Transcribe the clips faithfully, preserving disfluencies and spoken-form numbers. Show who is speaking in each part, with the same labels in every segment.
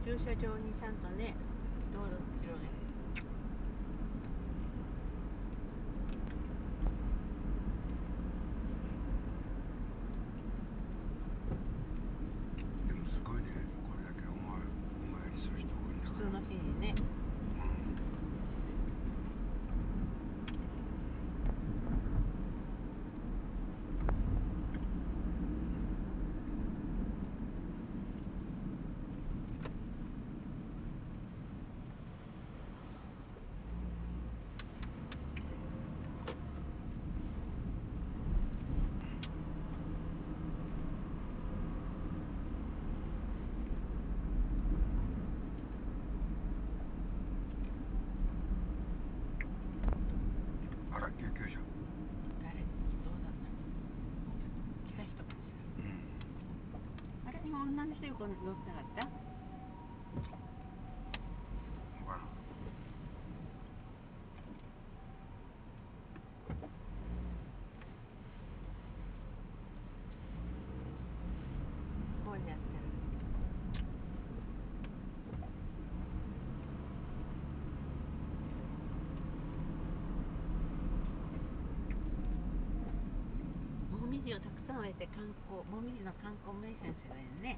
Speaker 1: 駐車場にちゃんとね道路広げて。
Speaker 2: でもすごいね、これだけお前お参りする人多いんだから。
Speaker 1: 普通の日にね。
Speaker 2: あら、救急車。
Speaker 1: 誰？どうだった？来た人かしら。うん、あれ、今女の人横乗ってなかった？
Speaker 2: ほら。
Speaker 1: こうやってる。もみじをたくさん植えて観光、もみじの観光名所にすればいいね。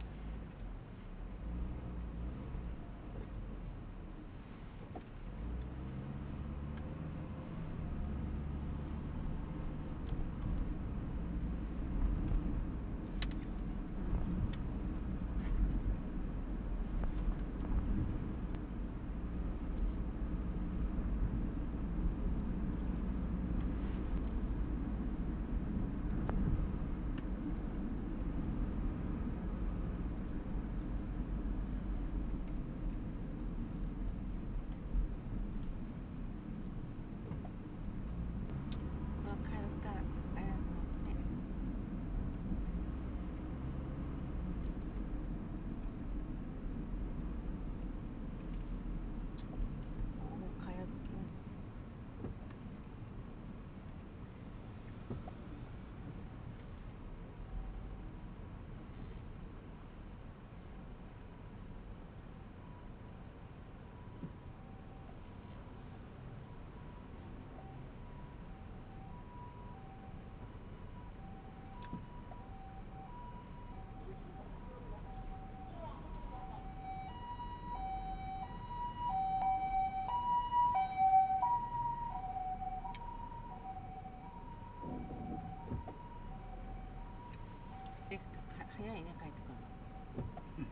Speaker 1: 早いね、帰ってくるの。うん、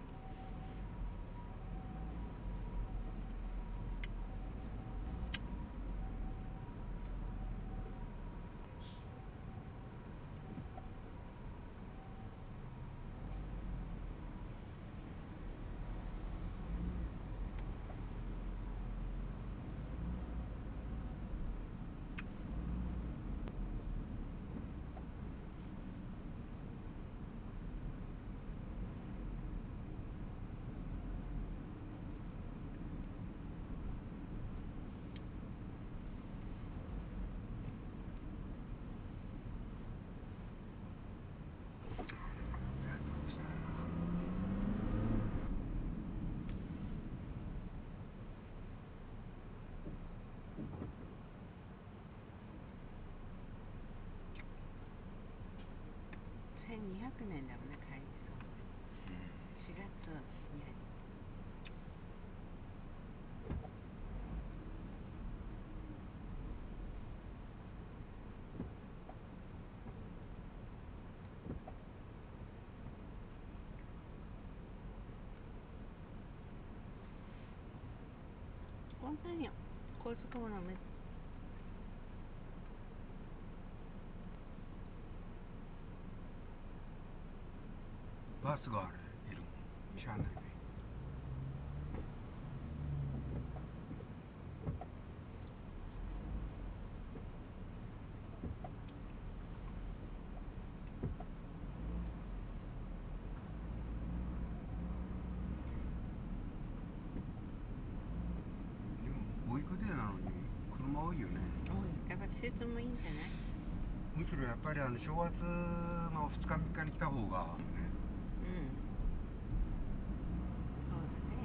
Speaker 1: せんにひゃくねんだもんね、開創。しがつに入って。本当に高速ものめ
Speaker 2: バスがあれいるもん。しゃあないね。でもおいくでなのに車多いよね。
Speaker 1: 多い。やっぱ季節もいいんじゃない？
Speaker 2: むしろやっぱりあの正月のふつかみっかに来た方がね。
Speaker 1: うん。そうだね。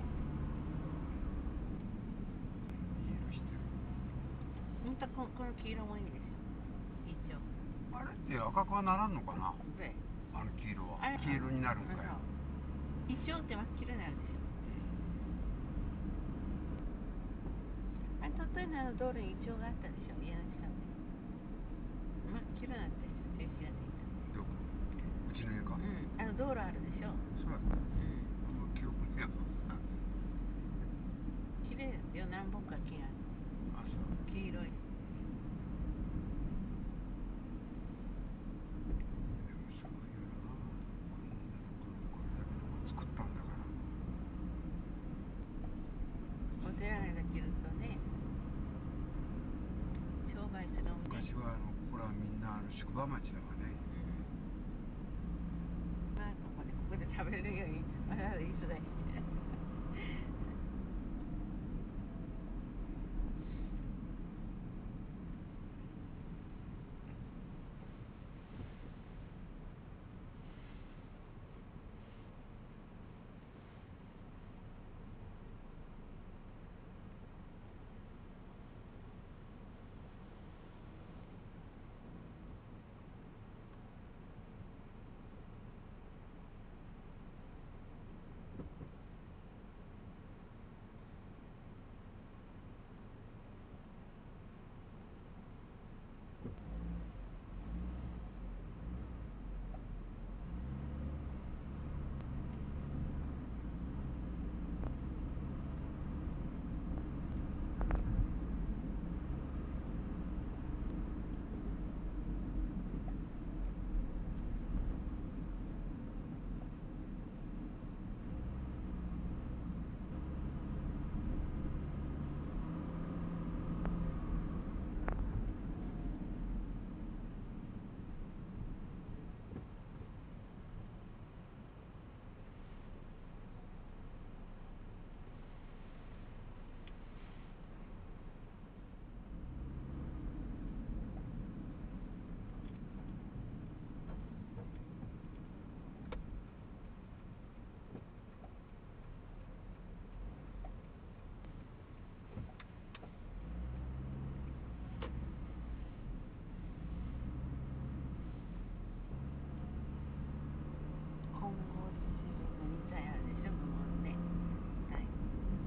Speaker 1: 本当はここの黄色もいいですよ。一応
Speaker 2: あれって赤くはならんのかな。
Speaker 1: で
Speaker 2: あの黄色は
Speaker 1: あれ
Speaker 2: 黄色になるんかい。
Speaker 1: 一生って真っ黄色になるでしょ。あれ鳥取のあの道路にイチョウがあったでしょ、家の近くに。真っ黄色なんですよ、静止がついた。
Speaker 2: どこ？うちの家か。
Speaker 1: うん、あの道路あるでしょ。
Speaker 2: そうや。
Speaker 1: うん、
Speaker 2: あんま記憶には。
Speaker 1: 綺麗ですよ、何本か木が。
Speaker 2: あ、そう。
Speaker 1: 黄色い。
Speaker 2: でもすごいよな。こんなところでこれだけのこと作ったんだから。
Speaker 1: お寺ができるとね、商売するお店。
Speaker 2: 昔はあのここらはみんなあの宿場町だわね。
Speaker 1: うん、まあここでここで食べれるようにわざわざ椅子出して。混合地のみたいあるでしょ、部門ね。はい。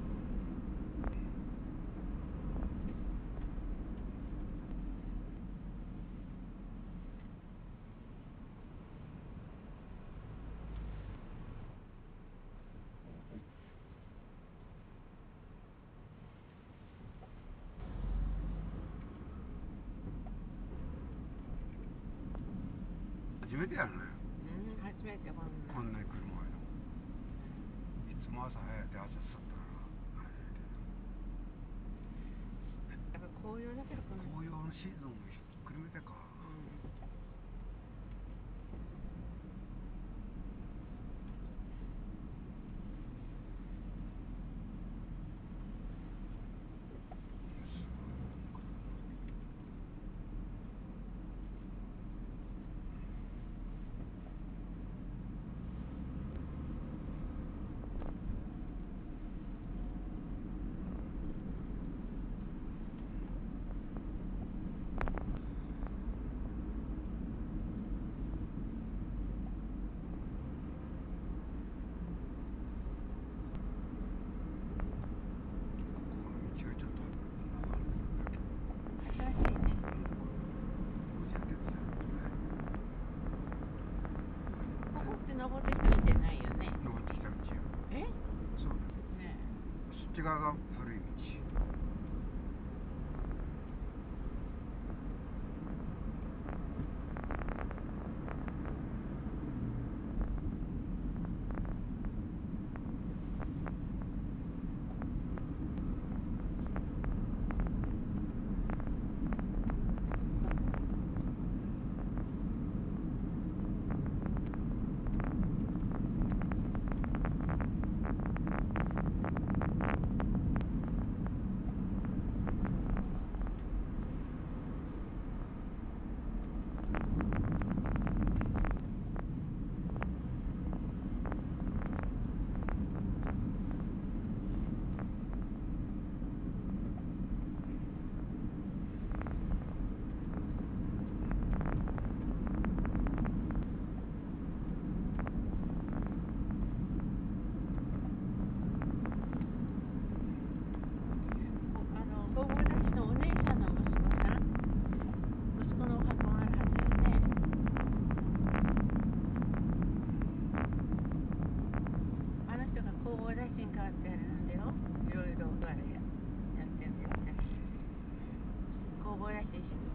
Speaker 2: 初めてやのよ。
Speaker 1: うん、初めてこんな。
Speaker 2: こんなに車がいつも朝早いで朝すったから。
Speaker 1: やっぱ紅葉だけどこの
Speaker 2: 紅葉のシーズンもひっくるめてか。
Speaker 1: うん新しいね。ここって登ってきた道じゃないよね。
Speaker 2: 登ってきた道よ。
Speaker 1: え？
Speaker 2: そうだ
Speaker 1: ね
Speaker 2: そっち側が古い道。
Speaker 1: やってるんだよ。いろいろあれやってるんだよね。工房らしいし。